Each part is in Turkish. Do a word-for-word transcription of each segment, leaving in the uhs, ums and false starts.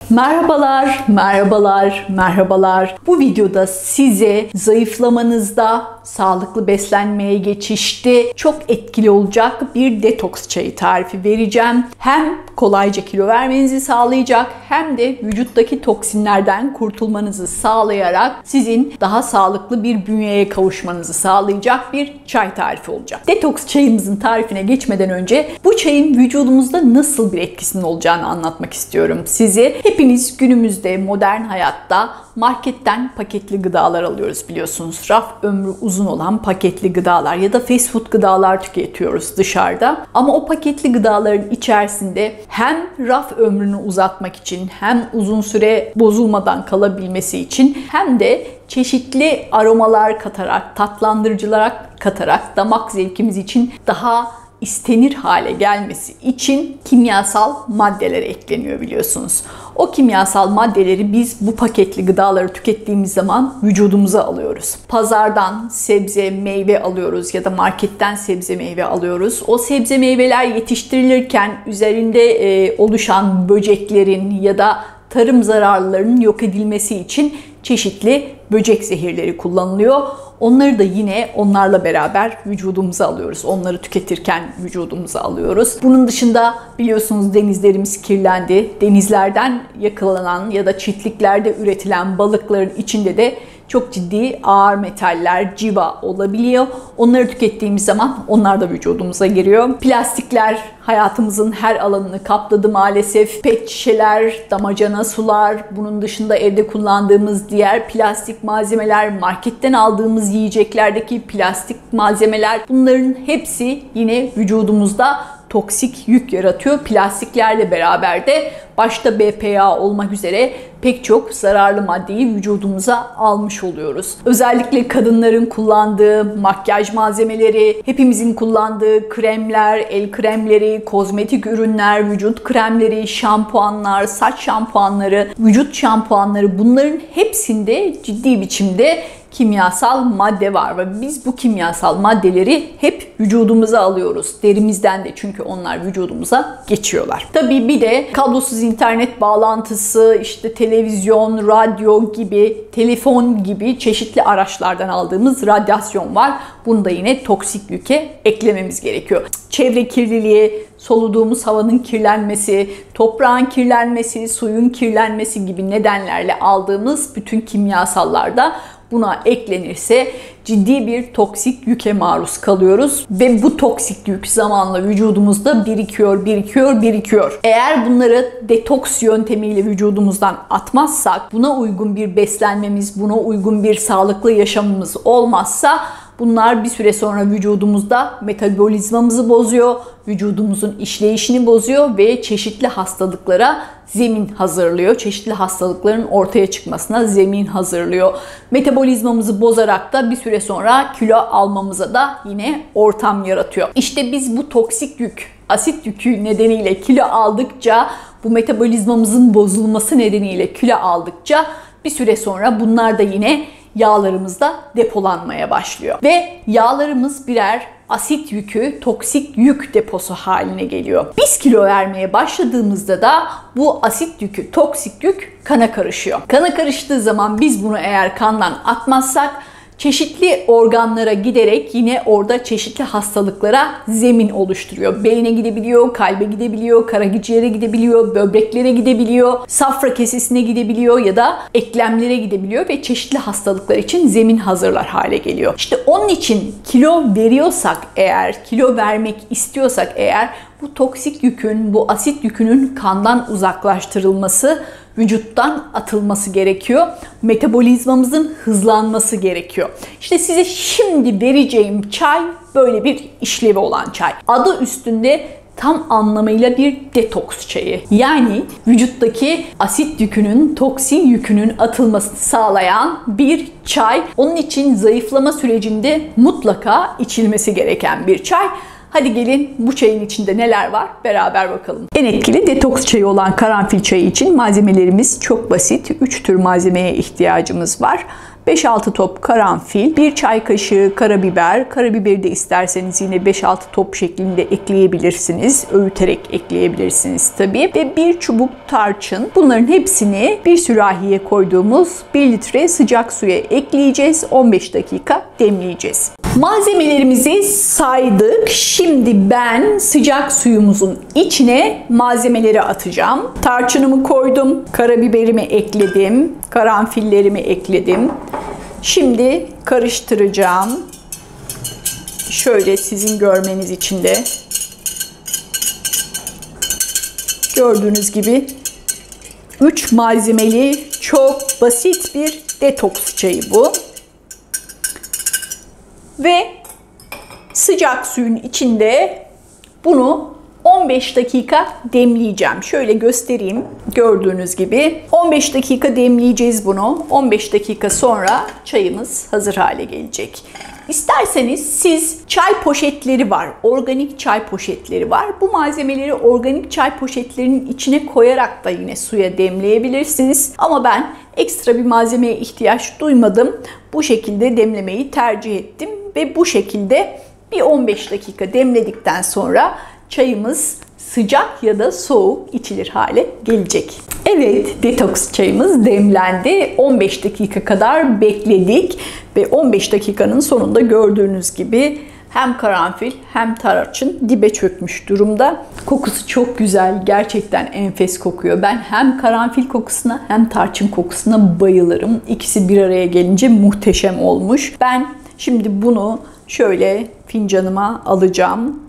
Merhabalar, merhabalar, merhabalar. Bu videoda size zayıflamanızda, sağlıklı beslenmeye geçişte çok etkili olacak bir detoks çayı tarifi vereceğim. Hem kolayca kilo vermenizi sağlayacak hem de vücuttaki toksinlerden kurtulmanızı sağlayarak sizin daha sağlıklı bir bünyeye kavuşmanızı sağlayacak bir çay tarifi olacak. Detoks çayımızın tarifine geçmeden önce bu çayın vücudumuzda nasıl bir etkisinin olacağını anlatmak istiyorum size. Hepiniz günümüzde modern hayatta marketten paketli gıdalar alıyoruz biliyorsunuz. Raf ömrü uzun olan paketli gıdalar ya da fast food gıdalar tüketiyoruz dışarıda. Ama o paketli gıdaların içerisinde hem raf ömrünü uzatmak için hem uzun süre bozulmadan kalabilmesi için hem de çeşitli aromalar katarak, tatlandırıcılar katarak damak zevkimiz için daha istenir hale gelmesi için kimyasal maddeler ekleniyor biliyorsunuz. O kimyasal maddeleri biz bu paketli gıdaları tükettiğimiz zaman vücudumuza alıyoruz. Pazardan sebze, meyve alıyoruz ya da marketten sebze, meyve alıyoruz. O sebze, meyveler yetiştirilirken üzerinde e, oluşan böceklerin ya da tarım zararlılarının yok edilmesi için çeşitli böcek zehirleri kullanılıyor. Onları da yine onlarla beraber vücudumuza alıyoruz. Onları tüketirken vücudumuza alıyoruz. Bunun dışında biliyorsunuz denizlerimiz kirlendi. Denizlerden yakalanan ya da çiftliklerde üretilen balıkların içinde de çok ciddi ağır metaller, civa olabiliyor. Onları tükettiğimiz zaman onlar da vücudumuza giriyor. Plastikler hayatımızın her alanını kapladı maalesef. Pet şişeler, damacana sular, bunun dışında evde kullandığımız diğer plastik malzemeler, marketten aldığımız yiyeceklerdeki plastik malzemeler, bunların hepsi yine vücudumuzda toksik yük yaratıyor. Plastiklerle beraber de başta B P A olmak üzere pek çok zararlı maddeyi vücudumuza almış oluyoruz. Özellikle kadınların kullandığı makyaj malzemeleri, hepimizin kullandığı kremler, el kremleri, kozmetik ürünler, vücut kremleri, şampuanlar, saç şampuanları, vücut şampuanları, bunların hepsinde ciddi biçimde kimyasal madde var ve biz bu kimyasal maddeleri hep vücudumuza alıyoruz. Derimizden de, çünkü onlar vücudumuza geçiyorlar. Tabii bir de kablosuz internet bağlantısı, işte televizyon, radyo gibi, telefon gibi çeşitli araçlardan aldığımız radyasyon var. Bunu da yine toksik yüke eklememiz gerekiyor. Çevre kirliliği, soluduğumuz havanın kirlenmesi, toprağın kirlenmesi, suyun kirlenmesi gibi nedenlerle aldığımız bütün kimyasallar da buna eklenirse ciddi bir toksik yüke maruz kalıyoruz ve bu toksik yük zamanla vücudumuzda birikiyor, birikiyor, birikiyor. Eğer bunları detoks yöntemiyle vücudumuzdan atmazsak, buna uygun bir beslenmemiz, buna uygun bir sağlıklı yaşamımız olmazsa bunlar bir süre sonra vücudumuzda metabolizmamızı bozuyor, vücudumuzun işleyişini bozuyor ve çeşitli hastalıklara zemin hazırlıyor. Çeşitli hastalıkların ortaya çıkmasına zemin hazırlıyor. Metabolizmamızı bozarak da bir süre sonra kilo almamıza da yine ortam yaratıyor. İşte biz bu toksik yük, asit yükü nedeniyle kilo aldıkça, bu metabolizmamızın bozulması nedeniyle kilo aldıkça bir süre sonra bunlar da yine yağlarımızda depolanmaya başlıyor. Ve yağlarımız birer asit yükü, toksik yük deposu haline geliyor. Biz kilo vermeye başladığımızda da bu asit yükü, toksik yük kana karışıyor. Kana karıştığı zaman biz bunu eğer kandan atmazsak çeşitli organlara giderek yine orada çeşitli hastalıklara zemin oluşturuyor. Beyne gidebiliyor, kalbe gidebiliyor, karaciğere gidebiliyor, böbreklere gidebiliyor, safra kesesine gidebiliyor ya da eklemlere gidebiliyor ve çeşitli hastalıklar için zemin hazırlar hale geliyor. İşte onun için kilo veriyorsak eğer, kilo vermek istiyorsak eğer, bu toksik yükün, bu asit yükünün kandan uzaklaştırılması, vücuttan atılması gerekiyor. Metabolizmamızın hızlanması gerekiyor. İşte size şimdi vereceğim çay böyle bir işlevi olan çay. Adı üstünde tam anlamıyla bir detoks çayı. Yani vücuttaki asit yükünün, toksin yükünün atılmasını sağlayan bir çay. Onun için zayıflama sürecinde mutlaka içilmesi gereken bir çay. Hadi gelin bu çayın içinde neler var beraber bakalım. En etkili detoks çayı olan karanfil çayı için malzemelerimiz çok basit. üç tür malzemeye ihtiyacımız var. beş altı top karanfil, bir çay kaşığı karabiber. Karabiberi de isterseniz yine beş altı top şeklinde ekleyebilirsiniz. Öğüterek ekleyebilirsiniz tabii. Ve bir çubuk tarçın. Bunların hepsini bir sürahiye koyduğumuz bir litre sıcak suya ekleyeceğiz. on beş dakika demleyeceğiz. Malzemelerimizi saydık. Şimdi ben sıcak suyumuzun içine malzemeleri atacağım. Tarçınımı koydum, karabiberimi ekledim, karanfillerimi ekledim. Şimdi karıştıracağım. Şöyle sizin görmeniz için de. Gördüğünüz gibi üç malzemeli çok basit bir detoks çayı bu. Ve sıcak suyun içinde bunu on beş dakika demleyeceğim. Şöyle göstereyim. Gördüğünüz gibi on beş dakika demleyeceğiz bunu. on beş dakika sonra çayımız hazır hale gelecek. İsterseniz siz çay poşetleri var. Organik çay poşetleri var. Bu malzemeleri organik çay poşetlerinin içine koyarak da yine suya demleyebilirsiniz. Ama ben ekstra bir malzemeye ihtiyaç duymadım. Bu şekilde demlemeyi tercih ettim. Ve bu şekilde bir on beş dakika demledikten sonra çayımız sıcak ya da soğuk içilir hale gelecek. Evet, detoks çayımız demlendi. on beş dakika kadar bekledik ve on beş dakikanın sonunda gördüğünüz gibi hem karanfil hem tarçın dibe çökmüş durumda. Kokusu çok güzel, gerçekten enfes kokuyor. Ben hem karanfil kokusuna hem tarçın kokusuna bayılırım. İkisi bir araya gelince muhteşem olmuş. Ben şimdi bunu şöyle fincanıma alacağım.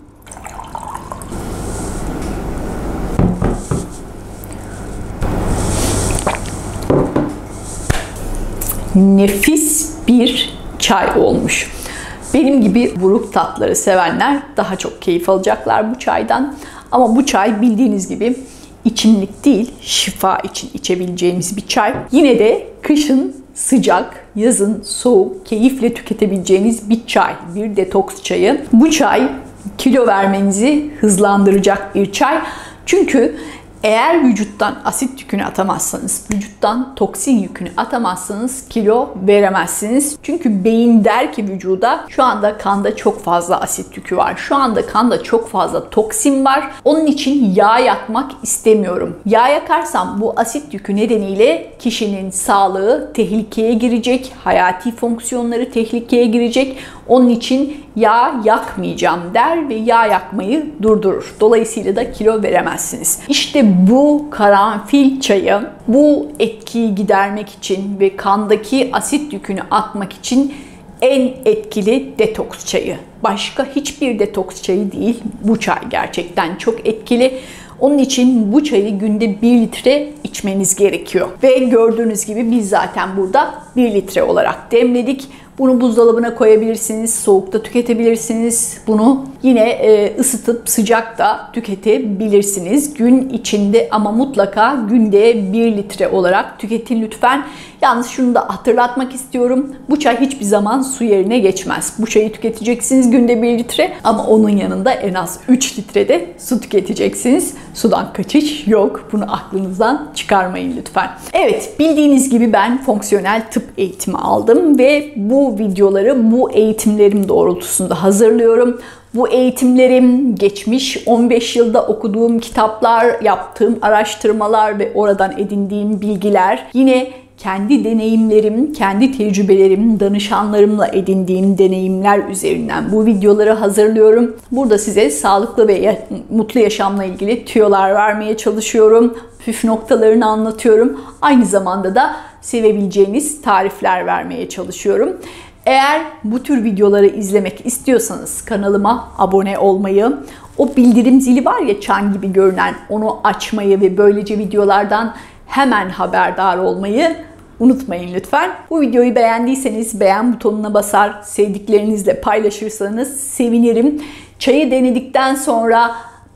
Nefis bir çay olmuş. Benim gibi buruk tatları sevenler daha çok keyif alacaklar bu çaydan. Ama bu çay bildiğiniz gibi içimlik değil, şifa için içebileceğimiz bir çay. Yine de kışın sıcak, yazın soğuk, keyifle tüketebileceğiniz bir çay, bir detoks çayı. Bu çay kilo vermenizi hızlandıracak bir çay. Çünkü eğer vücuttan asit yükünü atamazsanız, vücuttan toksin yükünü atamazsanız kilo veremezsiniz. Çünkü beyin der ki vücuda şu anda kanda çok fazla asit yükü var. Şu anda kanda çok fazla toksin var. Onun için yağ yakmak istemiyorum. Yağ yakarsam bu asit yükü nedeniyle kişinin sağlığı tehlikeye girecek. Hayati fonksiyonları tehlikeye girecek. Onun için yağ yakmayacağım der ve yağ yakmayı durdurur. Dolayısıyla da kilo veremezsiniz. İşte bu karanfil çayı bu etkiyi gidermek için ve kandaki asit yükünü atmak için en etkili detoks çayı. Başka hiçbir detoks çayı değil. Bu çay gerçekten çok etkili. Onun için bu çayı günde bir litre içmeniz gerekiyor. Ve gördüğünüz gibi biz zaten burada bir litre olarak demledik. Bunu buzdolabına koyabilirsiniz, soğukta tüketebilirsiniz. Bunu yine e, ısıtıp sıcakta tüketebilirsiniz. Gün içinde ama mutlaka günde bir litre olarak tüketin lütfen. Yalnız şunu da hatırlatmak istiyorum. Bu çay hiçbir zaman su yerine geçmez. Bu çayı tüketeceksiniz günde bir litre ama onun yanında en az üç litre de su tüketeceksiniz. Sudan kaçış yok. Bunu aklınızdan çıkarmayın lütfen. Evet, bildiğiniz gibi ben fonksiyonel tıp eğitimi aldım ve bu videoları bu eğitimlerim doğrultusunda hazırlıyorum. Bu eğitimlerim geçmiş on beş yılda okuduğum kitaplar, yaptığım araştırmalar ve oradan edindiğim bilgiler, yine kendi deneyimlerim, kendi tecrübelerim, danışanlarımla edindiğim deneyimler üzerinden bu videoları hazırlıyorum. Burada size sağlıklı ve mutlu yaşamla ilgili tüyolar vermeye çalışıyorum. Püf noktalarını anlatıyorum. Aynı zamanda da sevebileceğiniz tarifler vermeye çalışıyorum. Eğer bu tür videoları izlemek istiyorsanız kanalıma abone olmayı, o bildirim zili var ya çan gibi görünen, onu açmayı ve böylece videolardan hemen haberdar olmayı unutmayın lütfen. Bu videoyu beğendiyseniz beğen butonuna basar, sevdiklerinizle paylaşırsanız sevinirim. Çayı denedikten sonra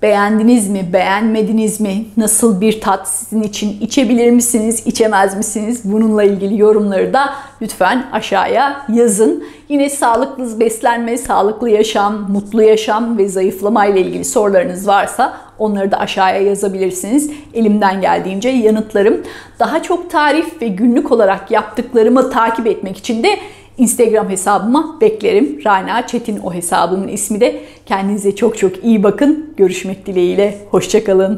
Beğendiniz mi, beğenmediniz mi? Nasıl bir tat sizin için? İçebilir misiniz, içemez misiniz? Bununla ilgili yorumları da lütfen aşağıya yazın. Yine sağlıklı beslenme, sağlıklı yaşam, mutlu yaşam ve zayıflama ile ilgili sorularınız varsa onları da aşağıya yazabilirsiniz. Elimden geldiğince yanıtlarım. Daha çok tarif ve günlük olarak yaptıklarımı takip etmek için de Instagram hesabıma beklerim. Rana Çetin o hesabımın ismi de. Kendinize çok çok iyi bakın. Görüşmek dileğiyle. Hoşça kalın.